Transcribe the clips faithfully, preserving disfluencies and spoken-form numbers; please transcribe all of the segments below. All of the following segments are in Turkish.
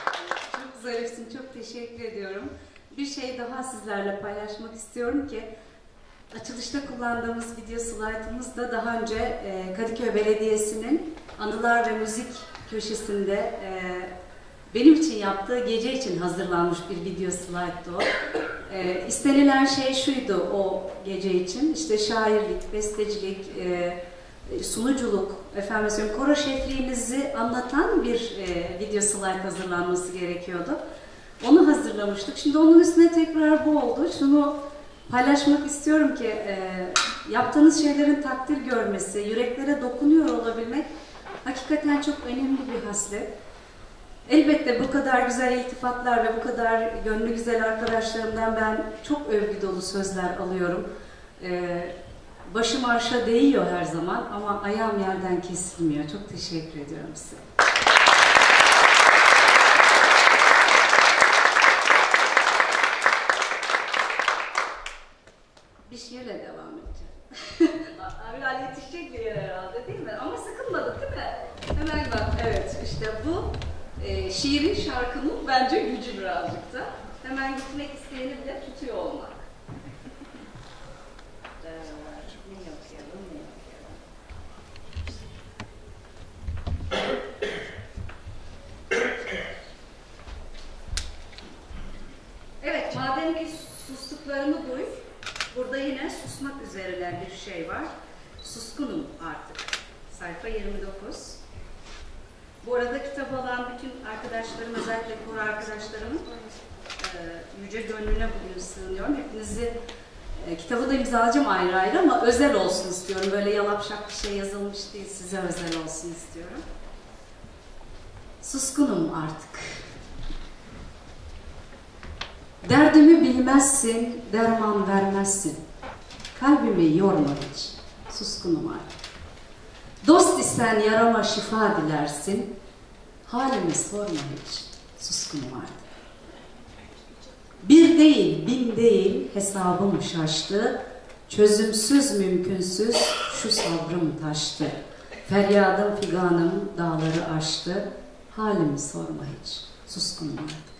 Çok zarifsin, çok teşekkür ediyorum. Bir şey daha sizlerle paylaşmak istiyorum ki açılışta kullandığımız video slaytımızda daha önce e, Kadıköy Belediyesi'nin Anılar ve Müzik köşesinde e, benim için yaptığı gece için hazırlanmış bir video slayttı o. E, istenilen şey şuydu o gece için, işte şairlik, bestecilik, e, sunuculuk, efendim söyleyeyim, koro şefliğinizi anlatan bir e, video slide hazırlanması gerekiyordu. Onu hazırlamıştık. Şimdi onun üstüne tekrar bu oldu. Şunu paylaşmak istiyorum ki e, yaptığınız şeylerin takdir görmesi, yüreklere dokunuyor olabilmek hakikaten çok önemli bir haslet. Elbette bu kadar güzel iltifatlar ve bu kadar gönlü güzel arkadaşlarımdan ben çok övgü dolu sözler alıyorum. E, başım arşa değiyor her zaman ama ayağım yerden kesilmiyor. Çok teşekkür ediyorum size. Bir şiirle devam edeceğim. Abi yetişecek bir yer herhalde değil mi? Ama sıkılmadık değil mi? Hemen bak, evet işte bu e, şiirin, şarkının bence gücü birazcık da. Hemen gitmek isteyeni bile tutuyor olmak. Ee, ne okuyalım, ne okuyalım? Evet, madem ki sustuklarımı duy, burada yine susmak üzerine bir şey var. Suskunum artık. Sayfa yirmi dokuz. Bu arada kitap alan bütün arkadaşlarım, özellikle koro arkadaşlarımın e, yüce gönlüne bugün sığınıyorum. Hepinizi e, kitabı da imzalayacağım ayrı ayrı ama özel olsun istiyorum. Böyle yalapşak bir şey yazılmış değil, size özel olsun istiyorum. Suskunum artık. Derdimi bilmezsin, derman vermezsin. Kalbimi yorma hiç, suskunum artık. Dost isen yarama şifa dilersin. Halimi sorma hiç, suskunum artık. Bir değil, bin değil hesabım şaştı. Çözümsüz mümkünsüz şu sabrım taştı. Feryadım figanım dağları aştı. Halimi sorma hiç, suskunum artık.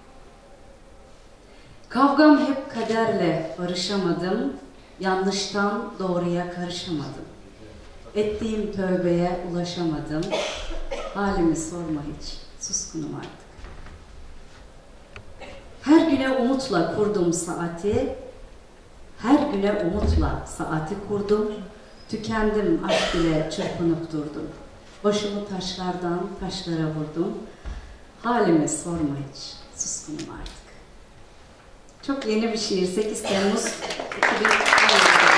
Kavgam hep kaderle barışamadım, yanlıştan doğruya karışamadım. Ettiğim tövbeye ulaşamadım, halimi sorma hiç, suskunum artık. Her güne umutla kurdum saati, her güne umutla saati kurdum, tükendim aşk ile çırpınıp durdum. Başımı taşlardan taşlara vurdum, halimi sorma hiç, suskunum artık. Çok yeni bir şiir. sekiz Temmuz iki bin on yedi.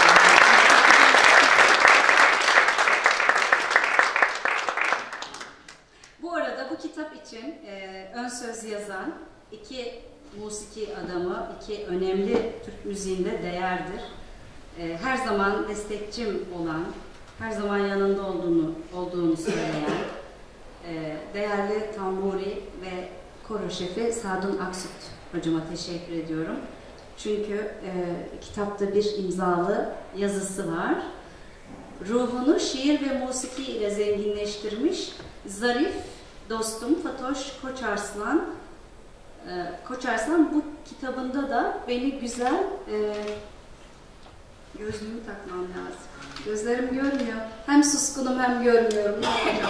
Bu arada bu kitap için e, ön söz yazan iki musiki adamı, iki önemli Türk müziğinde değerdir. E, her zaman destekçim olan, her zaman yanında olduğunu, olduğunu söyleyen e, değerli tamburi ve koro şefi Sadun Aksüt hocama teşekkür ediyorum. Çünkü e, kitapta bir imzalı yazısı var. Ruhunu şiir ve musiki ile zenginleştirmiş zarif dostum Fatoş Koçarslan. E, Koçarslan bu kitabında da beni güzel e, gözlüğümü takmam lazım. Gözlerim görmüyor. Hem suskunum hem görmüyorum.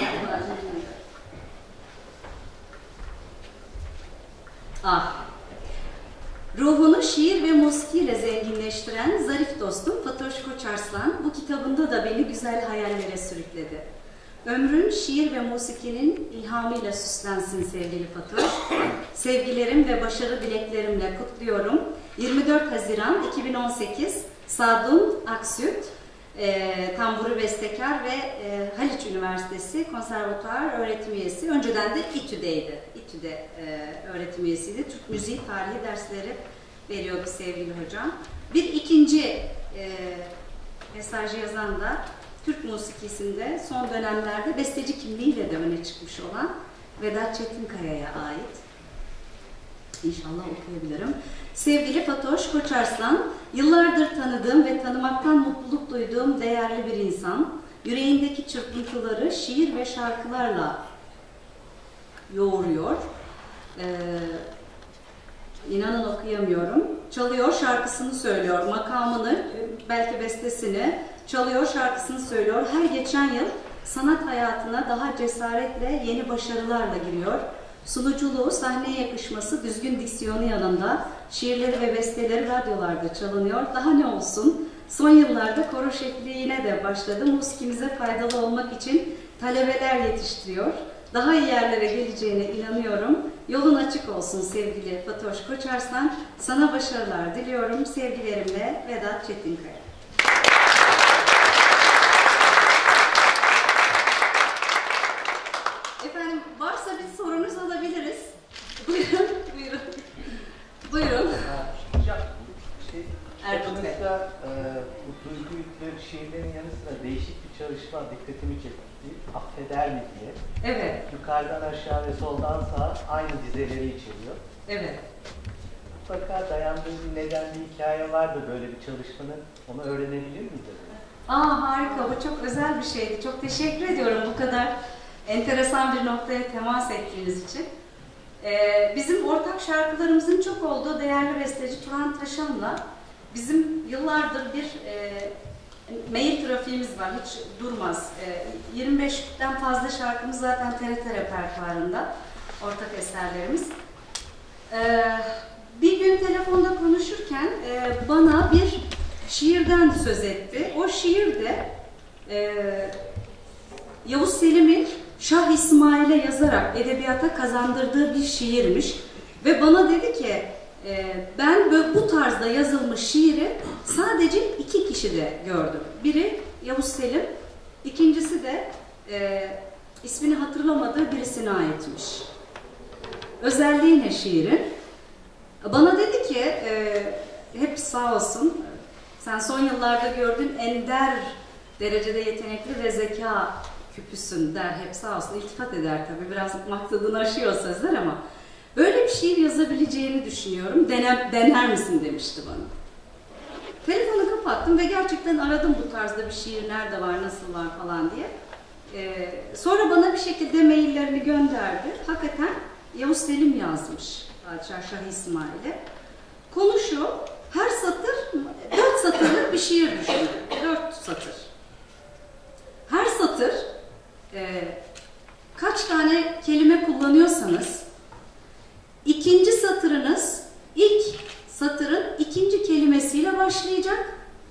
Ah. Ruhunu şiir ve musikiyle zenginleştiren zarif dostum Fatoş Koçarslan bu kitabında da beni güzel hayallere sürükledi. Ömrün şiir ve musikinin ilhamıyla süslensin sevgili Fatoş. Sevgilerim ve başarı dileklerimle kutluyorum. yirmi dört Haziran iki bin on sekiz Sadun Aksüt, e, tamburu bestekar ve e, Haliç Üniversitesi Konservatuar öğretim üyesi. Önceden de İTÜ'deydi. İTÜ'de e, öğretim üyesiydi. Türk müziği tarihi dersleri veriyordu sevgili hocam. Bir ikinci e, mesajı yazan da Türk musikisinde son dönemlerde besteci kimliğiyle de öne çıkmış olan Vedat Çetinkaya'ya ait. İnşallah okuyabilirim. Sevgili Fatoş Koçarslan, yıllardır tanıdığım ve tanımaktan mutluluk duyduğum değerli bir insan, yüreğindeki çırpıntıları şiir ve şarkılarla yoğuruyor. Ee, inanın okuyamıyorum. Çalıyor, şarkısını söylüyor, makamını, belki bestesini, çalıyor, şarkısını söylüyor. Her geçen yıl sanat hayatına daha cesaretle, yeni başarılarla giriyor. Sunuculuğu, sahneye yakışması, düzgün diksiyonu yanında şiirleri ve besteleri radyolarda çalınıyor. Daha ne olsun? Son yıllarda koro şefliğine de başladı. Musikimize faydalı olmak için talebeler yetiştiriyor. Daha iyi yerlere geleceğine inanıyorum. Yolun açık olsun sevgili Fatoş Koçarslan. Sana başarılar diliyorum. Sevgilerimle Vedat Çetinkaya. Efendim varsa bir sorunuz alabiliriz. Buyurun, buyurun. Buyurun. Hocam, şey, Erkut Bey. e, bu duygu yüklü şiirlerin yanı sıra değişik bir çalışma dikkatimi çekti. Affeder mi diye. Evet. Yukarıdan aşağı ve soldan sağa aynı dizeleri içeriyor. Evet. Mutlaka dayandığı bir neden, bir hikaye vardı böyle bir çalışmanın. Onu öğrenebilir miyiz? Aa harika, bu çok özel bir şeydi. Çok teşekkür ediyorum bu kadar enteresan bir noktaya temas ettiğiniz için. Ee, bizim ortak şarkılarımızın çok olduğu değerli besteci Turan Taşan'la bizim yıllardır bir e, mail trafiğimiz var, hiç durmaz. E, yirmi beşten fazla şarkımız zaten T R T repertuarında, ortak eserlerimiz. E, bir gün telefonda konuşurken e, bana bir şiirden söz etti. O şiir de e, Yavuz Selim'in Şah İsmail'e yazarak edebiyata kazandırdığı bir şiirmiş. Ve bana dedi ki, e, ben böyle bu tarzda yazılmış şiiri sadece iki kişide gördüm. Biri Yavuz Selim, ikincisi de e, ismini hatırlamadığı birisine aitmiş. Özelliği ne şiirin? Bana dedi ki, e, hep sağ olsun, sen son yıllarda gördüğün ender derecede yetenekli ve zeka küpüsün der, hep sağ olsun, iltifat eder tabii, biraz maksadını aşıyor sözler ama böyle bir şiir yazabileceğini düşünüyorum, dener, dener misin demişti bana. Telefonu kapattım ve gerçekten aradım bu tarzda bir şiir nerede var, nasıl var falan diye. Ee, sonra bana bir şekilde maillerini gönderdi. Hakikaten Yavuz Selim yazmış Padişah Şah İsmail'e. Konu şu, her satır, dört satırlık bir şiir düşünün, dört satır. Her satır e, kaç tane kelime kullanıyorsanız ikinci satırınız ilk satırın ikinci kelimesiyle başlayacak.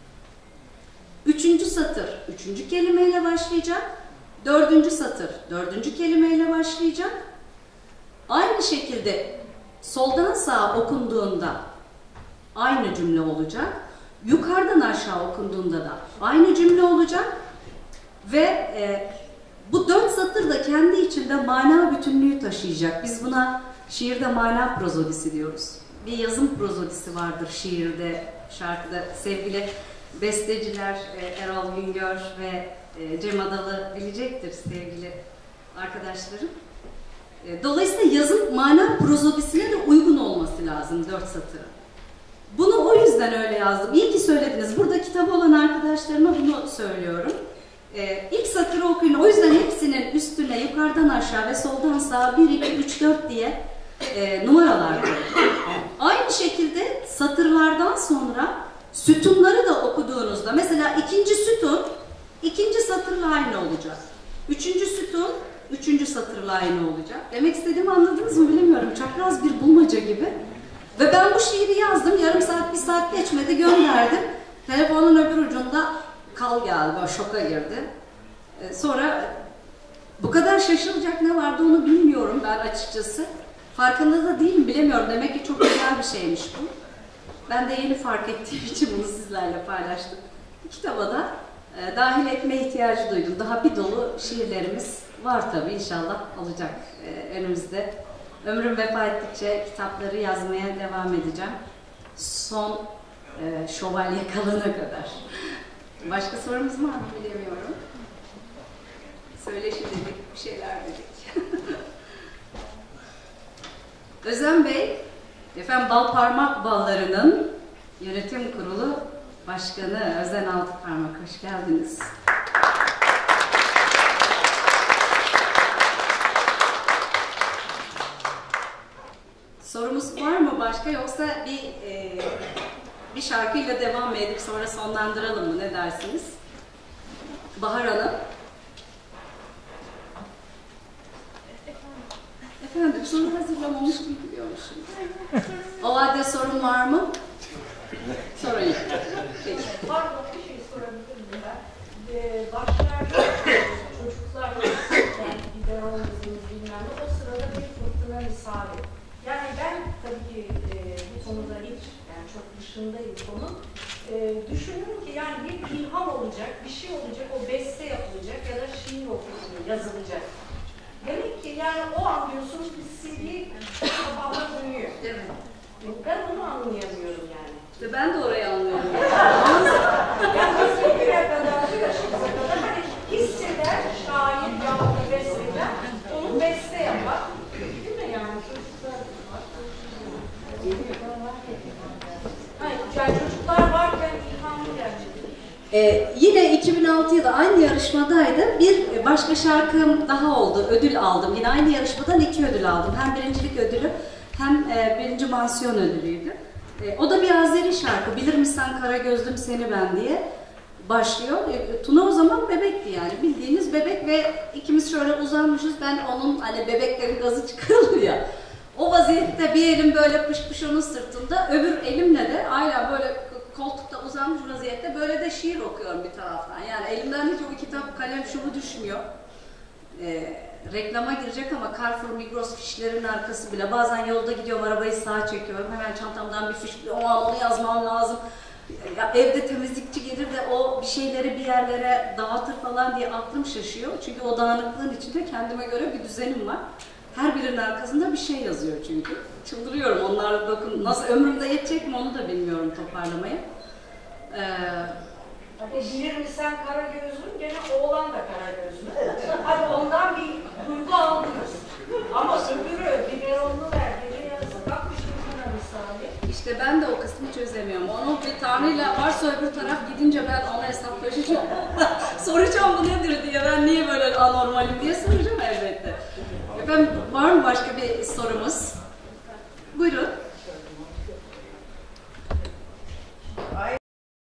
Üçüncü satır üçüncü kelimeyle başlayacak. Dördüncü satır dördüncü kelimeyle başlayacak. Aynı şekilde soldan sağa okunduğunda aynı cümle olacak. Yukarıdan aşağı okunduğunda da aynı cümle olacak. Ve e, bu dört satır da kendi içinde mana bütünlüğü taşıyacak. Biz buna şiirde mana prozodisi diyoruz. Bir yazım prozodisi vardır şiirde, şarkıda. Sevgili besteciler e, Erol Güngör ve e, Cem Adalı bilecektir sevgili arkadaşlarım. E, dolayısıyla yazım mana prozodisine de uygun olması lazım dört satırın. Bunu o yüzden öyle yazdım. İyi ki söylediniz. Burada kitabı olan arkadaşlarıma bunu söylüyorum. Ee, ilk satırı okuyun. O yüzden hepsinin üstüne yukarıdan aşağı ve soldan sağa bir, iki, üç, dört diye e, numaralar koydum. Aynı şekilde satırlardan sonra sütunları da okuduğunuzda mesela ikinci sütun ikinci satırla aynı olacak. Üçüncü sütun üçüncü satırla aynı olacak. Demek istediğimi anladınız mı bilmiyorum. Çapraz bir bulmaca gibi. Ve ben bu şiiri yazdım. Yarım saat, bir saat geçmedi. Gönderdim. Telefonun öbür ucunda kal geldi. O şoka girdi. Ee, sonra bu kadar şaşılacak ne vardı onu bilmiyorum ben açıkçası. Farkında da değilim, bilemiyorum. Demek ki çok güzel bir şeymiş bu. Ben de yeni fark ettiğim için bunu sizlerle paylaştım. Kitaba da e, dahil etme ihtiyacı duydum. Daha bir dolu şiirlerimiz var tabii, inşallah olacak e, önümüzde. Ömrüm vefa ettikçe kitapları yazmaya devam edeceğim. Son e, şövalye kalana kadar. Başka sorumuz var mı bilemiyorum. Söyleşi dedik, bir şeyler dedik. Özen Bey, efendim Bal Parmak Balları'nın yönetim kurulu başkanı Özen Altıparmak, hoş geldiniz. Sorumuz var mı başka, yoksa bir e, bir şarkıyla devam edip sonra sonlandıralım mı? Ne dersiniz? Bahar Hanım. Efendim, soru hazırlamamış gibi biliyormuşum. O halde sorun var mı? Sorun yok. Peki. Pardon, bir şey sorabilir miyim ben? Ee, başlarda çocuklar yani gider olmadığımız bilmem ne, o sırada bir fırtına misali. Yani ben tabii ki e, bu konuda hiç, yani çok dışındayım konu. E, düşünüyorum ki yani bir ilham olacak, bir şey olacak, o beste yapılacak ya da şiir okuyucu yazılacak. Demek ki yani o an diyorsunuz bir C D kafamda dönüyor. Evet. Ben onu anlayamıyorum yani. İşte ben de orayı anlıyorum. Yani biz yediye kadar, bu yaşımıza kadar hani hisseder, şair yahut da besteder, onu beste yapar. Değil mi yani? Çocuklar var. Hayır, yani çocuklar varken ilhamlı gerçekten. Ee, yine iki bin altı yılında aynı yarışmadaydı. Bir başka şarkım daha oldu. Ödül aldım. Yine aynı yarışmadan iki ödül aldım. Hem birincilik ödülü hem e, birinci mansiyon ödülüydü. E, o da bir Azeri şarkı. Bilir misin kara gözlüm seni ben diye başlıyor. E, Tuna o zaman bebekti yani. Bildiğiniz bebek ve ikimiz şöyle uzanmışız. Ben onun hani bebeklerin gazı çıkarılır ya. O vaziyette bir elim böyle pış pış onun sırtında, öbür elimle de hala böyle koltukta uzanmış vaziyette böyle de şiir okuyorum bir taraftan. Yani elimden hiç o kitap, kalem, şubu düşmüyor. Ee, reklama girecek ama Carrefour, Migros fişlerinin arkası bile. Bazen yolda gidiyorum, arabayı sağa çekiyorum. Hemen çantamdan bir fiş, o an onu yazmam lazım. Ya, evde temizlikçi gelir de o bir şeyleri bir yerlere dağıtır falan diye aklım şaşıyor. Çünkü o dağınıklığın içinde kendime göre bir düzenim var. Her birinin arkasında bir şey yazıyor çünkü. Çıldırıyorum onlar, bakın nasıl ömrümde yetecek mi onu da bilmiyorum toparlamaya. Ee, Hadi bilir mi sen kara gözlüm, gene oğlan da kara gözlüm. Hadi ondan bir duygu aldınız. Ama öbürü biberonlu ver, gece yarısı bakmış kızına misali. İşte ben de o kısmı çözemiyorum. Onun bir tanrıyla varsa öbür taraf gidince ben ona hesaplaşacağım. Soracağım bu nedir diye, ben niye böyle anormalim diye soracağım elbette. Efendim, var mı başka bir sorumuz? Buyurun.